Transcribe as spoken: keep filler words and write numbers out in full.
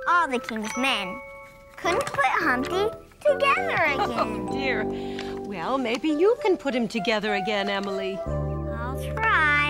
all the king's men couldn't put Humpty together again. Oh, dear. Well, maybe you can put him together again, Emily. I'll try.